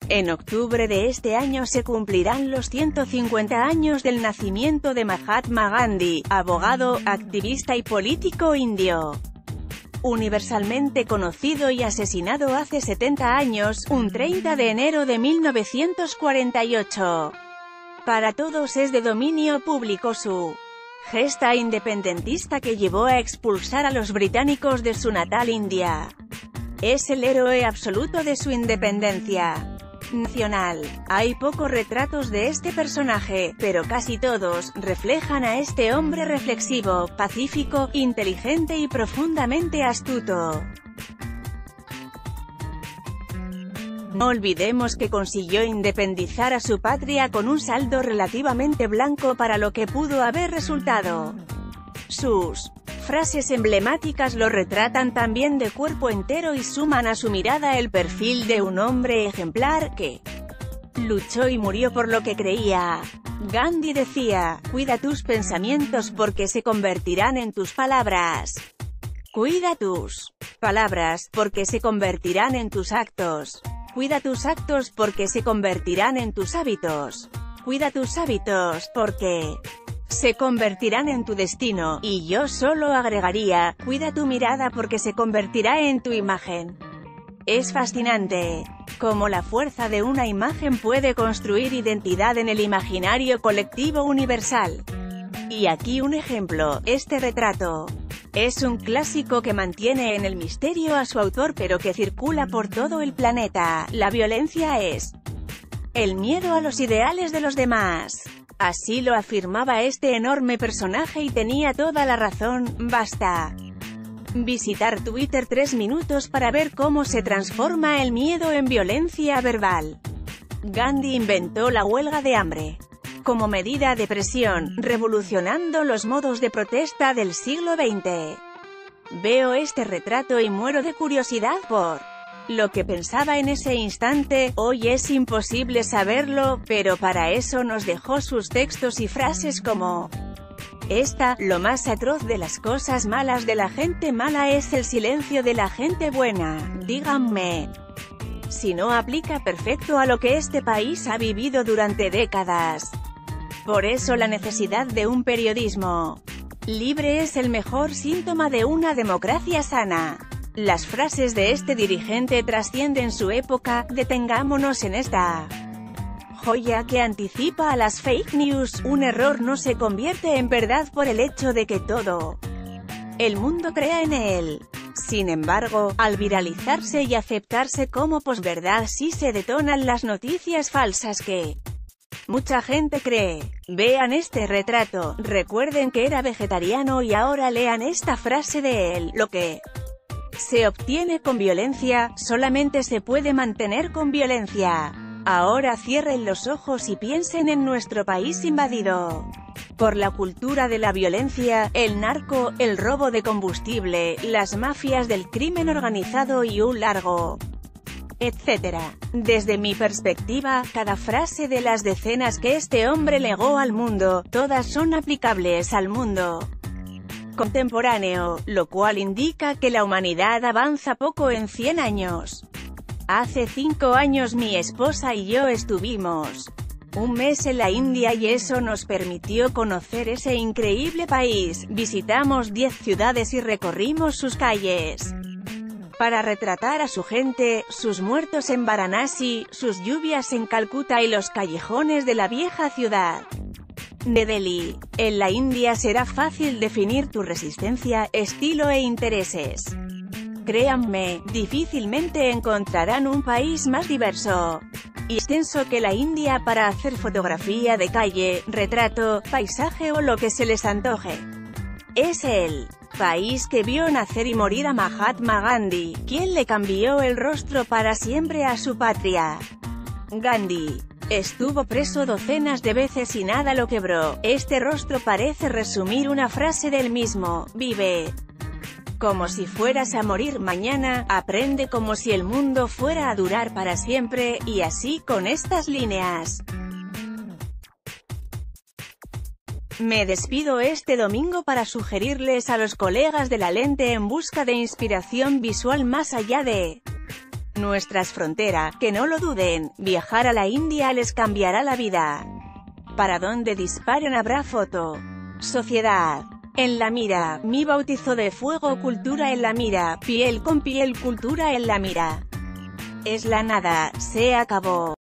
En octubre de este año se cumplirán los 150 años del nacimiento de Mahatma Gandhi, abogado, activista y político indio. Universalmente conocido y asesinado hace 70 años, un 30 de enero de 1948. Para todos es de dominio público su gesta independentista que llevó a expulsar a los británicos de su natal India. Es el héroe absoluto de su independencia nacional. Hay pocos retratos de este personaje, pero casi todos reflejan a este hombre reflexivo, pacífico, inteligente y profundamente astuto. No olvidemos que consiguió independizar a su patria con un saldo relativamente blanco para lo que pudo haber resultado. Sus frases emblemáticas lo retratan también de cuerpo entero y suman a su mirada el perfil de un hombre ejemplar, que luchó y murió por lo que creía. Gandhi decía: cuida tus pensamientos porque se convertirán en tus palabras. Cuida tus palabras porque se convertirán en tus actos. Cuida tus actos porque se convertirán en tus hábitos. Cuida tus hábitos porque se convertirán en tu destino, y yo solo agregaría, cuida tu mirada porque se convertirá en tu imagen. Es fascinante cómo la fuerza de una imagen puede construir identidad en el imaginario colectivo universal. Y aquí un ejemplo: este retrato es un clásico que mantiene en el misterio a su autor pero que circula por todo el planeta. La violencia es el miedo a los ideales de los demás. Así lo afirmaba este enorme personaje y tenía toda la razón. Basta visitar Twitter 3 minutos para ver cómo se transforma el miedo en violencia verbal. Gandhi inventó la huelga de hambre como medida de presión, revolucionando los modos de protesta del siglo XX. Veo este retrato y muero de curiosidad por lo que pensaba en ese instante. Hoy es imposible saberlo, pero para eso nos dejó sus textos y frases como esta: lo más atroz de las cosas malas de la gente mala es el silencio de la gente buena. Díganme si no aplica perfecto a lo que este país ha vivido durante décadas. Por eso la necesidad de un periodismo libre es el mejor síntoma de una democracia sana. Las frases de este dirigente trascienden su época. Detengámonos en esta joya que anticipa a las fake news. Un error no se convierte en verdad por el hecho de que todo el mundo crea en él. Sin embargo, al viralizarse y aceptarse como posverdad, sí se detonan las noticias falsas que mucha gente cree. Vean este retrato, recuerden que era vegetariano y ahora lean esta frase de él: lo que se obtiene con violencia, solamente se puede mantener con violencia. Ahora cierren los ojos y piensen en nuestro país invadido por la cultura de la violencia, el narco, el robo de combustible, las mafias del crimen organizado y un largo etcétera. Desde mi perspectiva, cada frase de las decenas que este hombre legó al mundo, todas son aplicables al mundo contemporáneo, lo cual indica que la humanidad avanza poco en 100 años. Hace 5 años mi esposa y yo estuvimos un mes en la India y eso nos permitió conocer ese increíble país. Visitamos 10 ciudades y recorrimos sus calles para retratar a su gente, sus muertos en Varanasi, sus lluvias en Calcuta y los callejones de la vieja ciudad de Delhi. En la India será fácil definir tu resistencia, estilo e intereses. Créanme, difícilmente encontrarán un país más diverso y extenso que la India para hacer fotografía de calle, retrato, paisaje o lo que se les antoje. Es el país que vio nacer y morir a Mahatma Gandhi, quien le cambió el rostro para siempre a su patria. Gandhi estuvo preso docenas de veces y nada lo quebró. Este rostro parece resumir una frase del mismo: vive como si fueras a morir mañana, aprende como si el mundo fuera a durar para siempre, y así con estas líneas. Me despido este domingo para sugerirles a los colegas de la lente en busca de inspiración visual más allá de nuestras fronteras, que no lo duden, viajar a la India les cambiará la vida. Para donde disparen habrá foto. Sociedad. En la mira, mi bautizo de fuego, cultura en la mira, piel con piel, cultura en la mira. Es la nada, se acabó.